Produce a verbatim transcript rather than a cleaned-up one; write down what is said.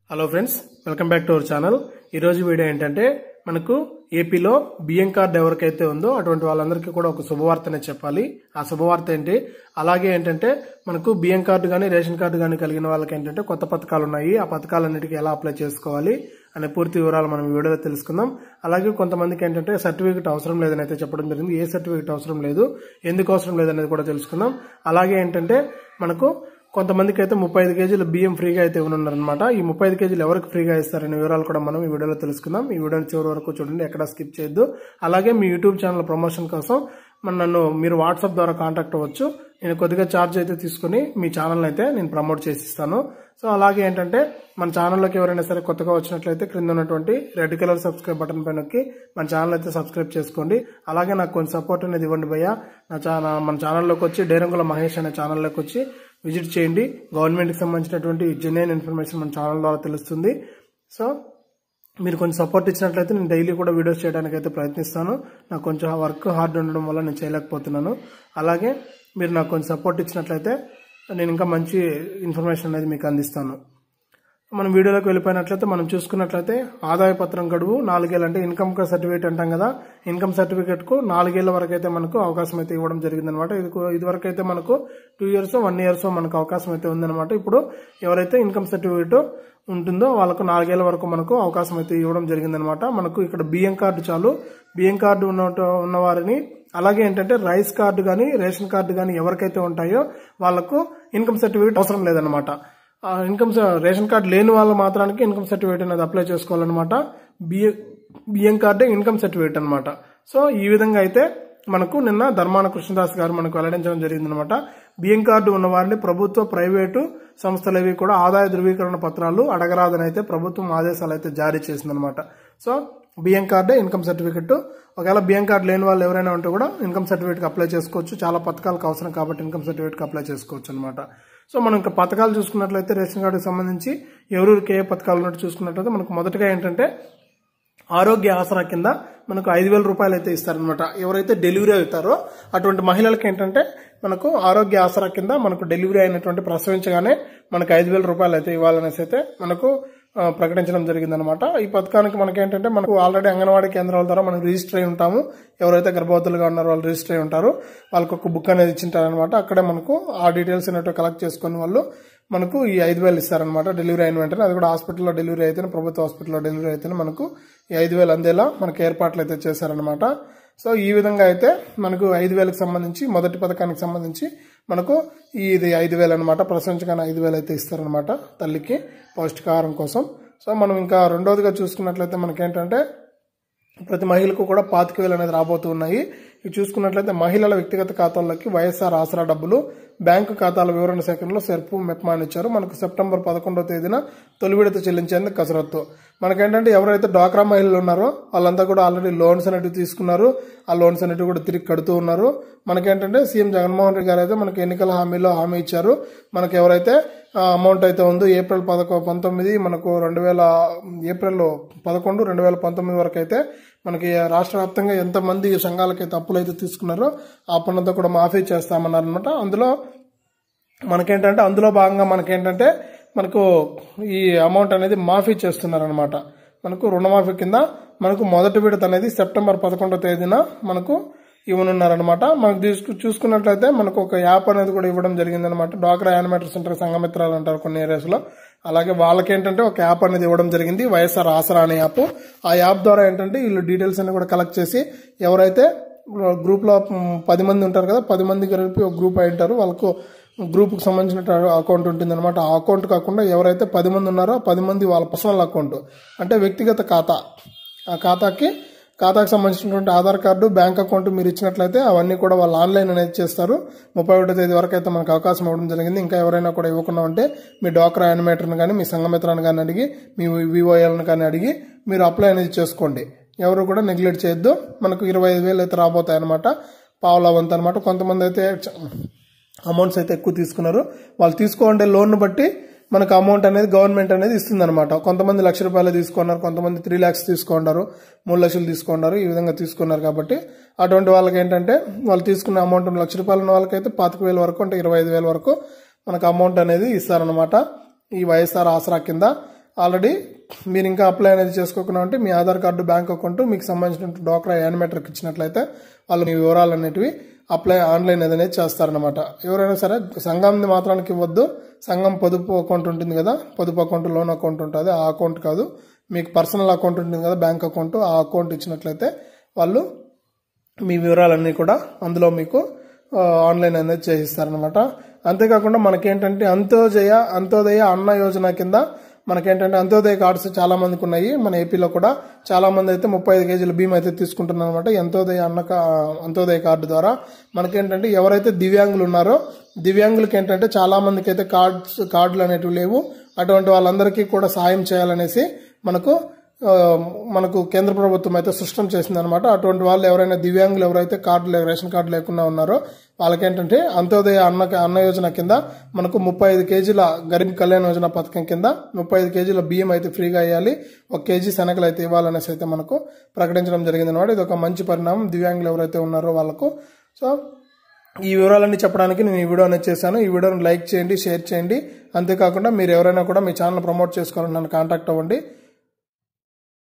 Hello friends, welcome back to our channel. ఈరోజు video ఏంటంటే మనకు ఏపీలో బియ్యం కార్డు ఎవరికైతే ఉందో అటువంటి వాళ్ళందరికీ కూడా ఒక శుభవార్తనే చెప్పాలి. ఆ శుభవార్త ఏంటి, అలాగే ఏంటంటే మనకు బియ్యం కార్డు కానీ రేషన్ కార్డు కానీ కలిగిన వాళ్ళకి ఏంటంటే కొత్త పథకాలు ఉన్నాయి. ఆ పథకాలన్నిటికీ ఎలా అప్లై చేసుకోవాలి అనే పూర్తి వివరాలు మనం ఈ వీడియోలో తెలుసుకుందాం. అలాగే కొంతమందికి ఏంటంటే సర్టిఫికేట్ అవసరం లేదని అయితే చెప్పడం జరిగింది. ఏ సర్టిఫికేట్ అవసరం లేదు, ఎందుకు అవసరం లేదనేది కూడా తెలుసుకుందాం. అలాగే ఏంటంటే మనకు కొంతమందికి అయితే ముప్పై ఐదు కేజీలు బియ్యం ఫ్రీగా అయితే ఇవ్వనున్నారనమాట. ఈ ముప్పై ఐదు కేజీలు ఎవరికి ఫ్రీగా ఇస్తారనే వివరాలు కూడా మనం ఈ వీడియోలో తెలుసుకుందాం. ఈ వీడియోని చివరి వరకు చూడండి, ఎక్కడ స్కిప్ చేయొద్దు. అలాగే మీ యూట్యూబ్ ఛానల్ ప్రమోషన్ కోసం మన నన్ను మీరు వాట్సాప్ ద్వారా కాంటాక్ట్ అవ్వచ్చు. నేను కొద్దిగా ఛార్జ్ అయితే తీసుకుని మీ ఛానల్ అయితే నేను ప్రమోట్ చేసి ఇస్తాను. సో అలాగే ఏంటంటే మన ఛానల్లోకి ఎవరైనా సరే కొత్తగా వచ్చినట్లయితే క్రింద ఉన్నటువంటి రెడ్ కలర్ సబ్స్క్రైబ్ బటన్ పైన నొక్కి మన ఛానల్ అయితే సబ్స్క్రైబ్ చేసుకోండి. అలాగే నాకు కొంచెం సపోర్ట్ అనేది ఇవ్వండి భయ్య. నా ఛానల్ మన ఛానల్లోకి వచ్చి డేరంగుల మహేష్ అనే ఛానల్లోకి వచ్చి విజిట్ చేయండి. గవర్నమెంట్కి సంబంధించినటువంటి జెన్యూన్ ఇన్ఫర్మేషన్ మన ఛానల్ ద్వారా తెలుస్తుంది. సో మీరు కొంచెం సపోర్ట్ ఇచ్చినట్లయితే నేను డైలీ కూడా వీడియోస్ చేయడానికి అయితే ప్రయత్నిస్తాను. నాకు కొంచెం వర్క్ హార్డ్ ఉండడం వల్ల నేను చేయలేకపోతున్నాను. అలాగే మీరు నాకు కొంచెం సపోర్ట్ ఇచ్చినట్లయితే నేను ఇంకా మంచి ఇన్ఫర్మేషన్ అనేది మీకు అందిస్తాను. మనం వీడియోలోకి వెళ్ళిపోయినట్లయితే మనం చూసుకున్నట్లయితే ఆదాయ పత్రం గడువు నాలుగేళ్ళు, అంటే ఇన్కమ్ సర్టిఫికేట్ అంటాం కదా, ఇన్కమ్ సర్టిఫికేట్ కు నాలుగేళ్ల వరకు అయితే మనకు అవకాశం అయితే ఇవ్వడం జరిగిందనమాట. ఇది ఇది వరకు అయితే మనకు టూ ఇయర్స్ వన్ ఇయర్స్ మనకు అవకాశం అయితే ఉందన్నమాట. ఇప్పుడు ఎవరైతే ఇన్కమ్ సర్టిఫికేట్ ఉంటుందో వాళ్ళకు నాలుగేళ్ల వరకు మనకు అవకాశం అయితే ఇవ్వడం జరిగిందనమాట. మనకు ఇక్కడ బియ్యం కార్డు చాలు. బియ్యం కార్డు ఉన్న ఉన్న వారిని, అలాగే ఏంటంటే రైస్ కార్డు కానీ రేషన్ కార్డు కానీ ఎవరికైతే ఉంటాయో వాళ్ళకు ఇన్కమ్ సర్టిఫికేట్ అవసరం లేదనమాట. ఇన్కమ్ రేషన్ కార్డు లేని వాళ్ళు మాత్రానికి ఇన్కమ్ సర్టిఫికేట్ అనేది అప్లై చేసుకోవాలన్నమాట. బియ్యం బియ్యం కార్డే ఇన్కమ్ సర్టిఫికేట్ అనమాట. సో ఈ విధంగా అయితే మనకు నిన్న ధర్మాన కృష్ణదాస్ గారు మనకు వెల్లడించడం జరిగిందనమాట. బియ్యం కార్డు ఉన్న వారిని ప్రభుత్వ ప్రైవేటు సంస్థలవి కూడా ఆదాయ ధృవీకరణ పత్రాలు అడగరాదని అయితే ప్రభుత్వం ఆదేశాలు అయితే జారీ చేసిందనమాట. సో బియ్యం కార్డే ఇన్కమ్ సర్టిఫికెట్. ఒకవేళ బియ్యం కార్డు లేని వాళ్ళు ఎవరైనా ఉంటే కూడా ఇన్కమ్ సర్టిఫికేట్ అప్లై చేసుకోవచ్చు. చాలా పథకాలకు అవసరం కాబట్టి ఇన్కమ్ సర్టిఫికేట్ అప్లై చేసుకోవచ్చు అనమాట. సో మనం ఇంకా పథకాలు చూసుకున్నట్లయితే రేషన్ కార్డుకి సంబంధించి ఎవరికి ఏ పథకాలు ఉన్నట్టు చూసుకున్నట్లయితే మనకు మొదటగా ఏంటంటే ఆరోగ్య ఆసరా కింద మనకు ఐదు వేల రూపాయలు అయితే ఇస్తారనమాట. ఎవరైతే డెలివరీ అవుతారో అటువంటి మహిళలకు ఏంటంటే మనకు ఆరోగ్య ఆసరా కింద మనకు డెలివరీ అయినటువంటి ప్రసవించగానే మనకు ఐదు వేల రూపాయలు అయితే ఇవ్వాలనేసి అయితే మనకు ప్రకటించడం జరిగిందనమాట. ఈ పథకానికి మనకి ఏంటంటే మనకు ఆల్రెడీ అంగన్వాడీ కేంద్రాల ద్వారా మనం రిజిస్టర్ అయి ఉంటాము. ఎవరైతే గర్భవతులుగా ఉన్నారో వాళ్ళు రిజిస్టర్ అయి ఉంటారు. వాళ్ళకు ఒక బుక్ అనేది ఇచ్చింటారనమాట. అక్కడే మనకు ఆ డీటెయిల్స్ అనేవి కలెక్ట్ చేసుకుని వాళ్ళు మనకు ఈ ఐదు వేలు ఇస్తారనమాట. డెలివరీ అయిన వెంటనే, అది కూడా హాస్పిటల్లో డెలివరీ అయితేనే, ప్రభుత్వ హాస్పిటల్లో డెలివరీ అయితేనే మనకు ఈ ఐదు వేలు అందేలా మనకు ఏర్పాట్లు అయితే చేశారనమాట. సో ఈ విధంగా అయితే మనకు ఐదు వేలకు సంబంధించి మొదటి పథకానికి సంబంధించి మనకు ఇది ఐదు వేలు అనమాట. ప్రసవించగానే ఐదు వేలు అయితే ఇస్తారనమాట తల్లికి పౌష్టికాహారం కోసం. సో మనం ఇంకా రెండోదిగా చూసుకున్నట్లయితే మనకేంటంటే ప్రతి మహిళకు కూడా పాతిక వేలు అనేది రాబోతూ ఉన్నాయి. ఇవి చూసుకున్నట్లయితే మహిళల వ్యక్తిగత ఖాతాల్లోకి వైఎస్ఆర్ ఆసరా డబ్బులు బ్యాంకు ఖాతాల వివరణ సేకరణలో సెర్పు మెప్మా ఇచ్చారు. మనకు సెప్టెంబర్ పదకొండవ తేదీన తొలి విడత చెల్లించేందుకు కసరత్తు. మనకేంటంటే ఎవరైతే డ్వాక్రా మహిళలు ఉన్నారో వాళ్ళంతా కూడా ఆల్రెడీ లోన్స్ అనేవి తీసుకున్నారు. ఆ లోన్స్ అనేవి కూడా తిరిగి కడుతూ ఉన్నారు. మనకేంటంటే సీఎం జగన్మోహన్ రెడ్డి గారు అయితే మనకి ఎన్నికల హామీలో హామీ ఇచ్చారు. మనకు ఎవరైతే అమౌంట్ అయితే ఉందో ఏప్రిల్ పదకొ పంతొమ్మిది మనకు రెండు వేల ఏప్రిల్ పదకొండు రెండు వేల పంతొమ్మిది వరకు అయితే మనకి రాష్ట్ర వ్యాప్తంగా ఎంతమంది సంఘాలకైతే అప్పులు అయితే తీసుకున్నారో ఆ పన్నంతా కూడా మాఫీ చేస్తామన్నారు అనమాట. అందులో మనకేంటంటే అందులో భాగంగా మనకేంటంటే మనకు ఈ అమౌంట్ అనేది మాఫీ చేస్తున్నారనమాట. మనకు రుణమాఫీ కింద మనకు మొదటి విడత అనేది సెప్టెంబర్ పదకొండవ తేదీన మనకు ఇవ్వనున్నారనమాట. మనకు తీసుకు చూసుకున్నట్లయితే మనకు ఒక యాప్ అనేది కూడా ఇవ్వడం జరిగిందనమాట. డ్వాక్రా యానిమేటర్ సెంటర్ సంఘమిత్రాలు అంటారు కొన్ని ఏరియాస్ లో. అలాగే వాళ్ళకేంటంటే ఒక యాప్ అనేది ఇవ్వడం జరిగింది, వైఎస్ఆర్ ఆసరా అనే యాప్. ఆ యాప్ ద్వారా ఏంటంటే వీళ్ళు డీటెయిల్స్ అన్ని కూడా కలెక్ట్ చేసి ఎవరైతే గ్రూప్ లో పది మంది ఉంటారు కదా, పది మంది కలిపి ఒక గ్రూప్ అయి ఉంటారు, వాళ్ళకు గ్రూప్ కు సంబంధించిన అకౌంట్ ఉంటుంది అనమాట. ఆ అకౌంట్ కాకుండా ఎవరైతే పది మంది ఉన్నారో పది మంది వాళ్ళ పర్సనల్ అకౌంట్, అంటే వ్యక్తిగత ఖాతా, ఆ ఖాతాకి ఖాతాకు సంబంధించినటువంటి ఆధార్ కార్డు, బ్యాంక్ అకౌంట్ మీరు ఇచ్చినట్లయితే అవన్నీ కూడా వాళ్ళు ఆన్లైన్ అనేది చేస్తారు. ముప్పై ఒకటో తేదీ వరకు అయితే మనకు అవకాశం ఇవ్వడం జరిగింది. ఇంకా ఎవరైనా కూడా ఇవ్వకుండా ఉంటే మీ డ్వాక్రా యానిమేటర్ని కానీ మీ సంఘమిత్రాన్ని కానీ అడిగి, మీ వివోఎల్ని కానీ అడిగి మీరు అప్లై అనేది చేసుకోండి. ఎవరు కూడా నెగ్లెక్ట్ చేయొద్దు. మనకు ఇరవై ఐదు వేలు అయితే రాబోతాయి అనమాట, పావులా వంతు అనమాట. కొంతమంది అయితే అమౌంట్స్ అయితే ఎక్కువ తీసుకున్నారు. వాళ్ళు తీసుకోండే లోన్ బట్టి మనకు అమౌంట్ అనేది గవర్నమెంట్ అనేది ఇస్తుంది అనమాట. కొంతమంది లక్ష రూపాయలు తీసుకున్నారు, కొంతమంది త్రీ ల్యాక్స్ తీసుకున్నారు, మూడు లక్షలు తీసుకున్నారు. ఈ విధంగా తీసుకున్నారు కాబట్టి అటువంటి వాళ్ళకి ఏంటంటే వాళ్ళు తీసుకున్న అమౌంట్ లక్ష రూపాయలు ఉన్న వాళ్ళకైతే పాతిక వేల వరకు అంటే ఇరవై ఐదు వేల వరకు మనకు అమౌంట్ అనేది ఇస్తారనమాట ఈ వైఎస్ఆర్ ఆసరా కింద. ఆల్రెడీ మీరు ఇంకా అప్లై అనేది చేసుకోకుండా ఉంటే మీ ఆధార్ కార్డు, బ్యాంక్ అకౌంట్, మీకు సంబంధించిన డోక్రా యానిమేటర్కి ఇచ్చినట్లయితే వాళ్ళు మీ వివరాలు అనేటివి అప్లై ఆన్లైన్ అనేది చేస్తారనమాట. ఎవరైనా సరే సంఘంది మాత్రానికి ఇవ్వద్దు. సంఘం పొదుపు అకౌంట్ ఉంటుంది కదా, పొదుపు అకౌంట్, లోన్ అకౌంట్ ఉంటుంది, ఆ అకౌంట్ కాదు, మీకు పర్సనల్ అకౌంట్ ఉంటుంది కదా, బ్యాంక్ అకౌంట్, ఆ అకౌంట్ ఇచ్చినట్లయితే వాళ్ళు మీ వివరాలన్నీ కూడా అందులో మీకు ఆన్లైన్ అనేది చేయిస్తారనమాట. అంతేకాకుండా మనకేంటంటే అంత్యోదయ అంత్యోదయ అన్న యోజన కింద మనకేంటంటే అంత్యోదయ కార్డ్స్ చాలా మందికి ఉన్నాయి. మన ఏపీలో కూడా చాలా మంది అయితే ముప్పై ఐదు కేజీల బియ్యం అయితే తీసుకుంటున్నారు అనమాట. అంత్యోదయ అన్న అంత్యోదయ కార్డు ద్వారా మనకేంటంటే ఎవరైతే దివ్యాంగులు ఉన్నారో దివ్యాంగులకి ఏంటంటే చాలా మందికి అయితే కార్డ్స్ కార్డులు అనేటివి లేవు. అటువంటి వాళ్ళందరికీ కూడా సాయం చేయాలనేసి మనకు మనకు కేంద్ర ప్రభుత్వం అయితే సృష్టం చేసింది అనమాట. అటువంటి వాళ్ళు ఎవరైనా దివ్యాంగులు ఎవరైతే కార్డు రేషన్ కార్డు లేకుండా ఉన్నారో వాళ్ళకేంటంటే అంత్యోదయ అన్న అన్న యోజన కింద మనకు ముప్పై ఐదు కేజీల గరీబ్ కళ్యాణ్ యోజన పథకం కింద ముప్పై ఐదు కేజీల బియ్యం అయితే ఫ్రీగా ఇవ్వాలి, ఒక కేజీ శనగలు అయితే ఇవ్వాలనేసి అయితే మనకు ప్రకటించడం జరిగింది అనమాట. ఇది ఒక మంచి పరిణామం దివ్యాంగులు ఎవరైతే ఉన్నారో వాళ్ళకు. సో ఈ వివరాలన్నీ చెప్పడానికి నేను ఈ వీడియో అనేది చేశాను. ఈ వీడియోని లైక్ చేయండి, షేర్ చేయండి. అంతేకాకుండా మీరు ఎవరైనా కూడా మీ ఛానల్ ప్రమోట్ చేసుకోవాలని నన్ను కాంటాక్ట్ అవ్వండి.